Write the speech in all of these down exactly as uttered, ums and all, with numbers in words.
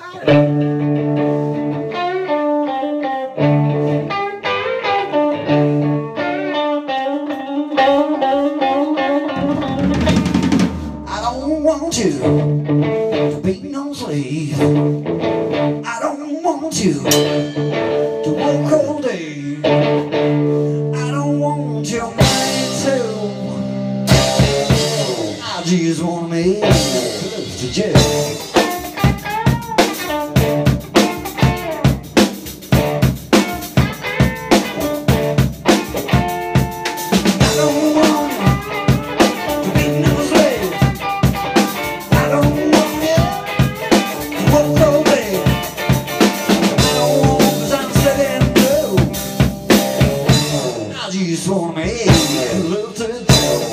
I don't want you to be no slave. I don't want you to work all day. I don't want your money too. I just wanna make love to you. Just wanna make love to you.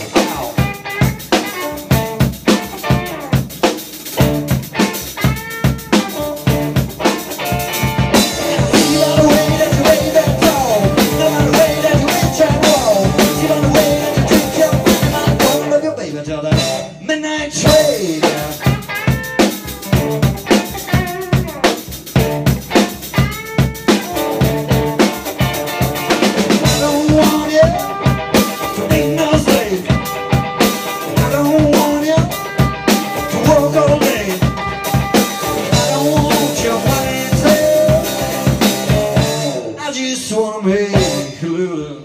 See by the way that you wave that tall, see by the way that you reach and roll, see by the way that you drink your wine, I don't love you, baby, till the midnight trade. Just wanna make love.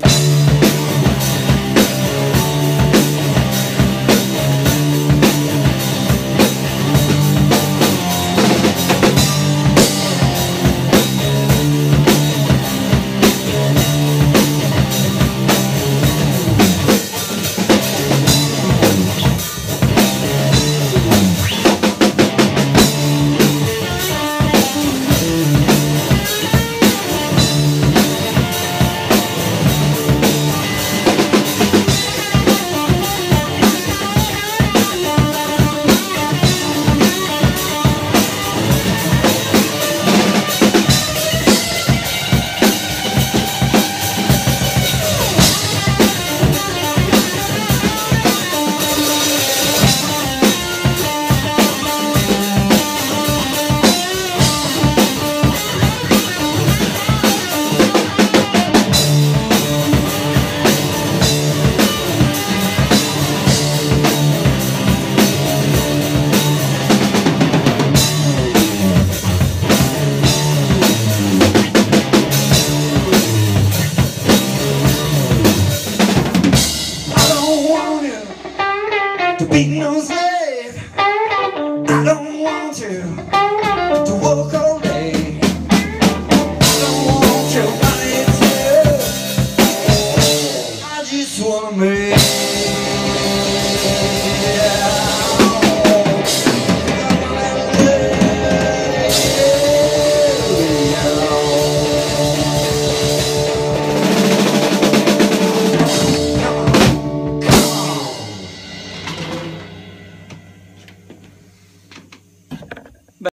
To be no slave, I don't want you to work all day. I don't want your money too. I just wanna make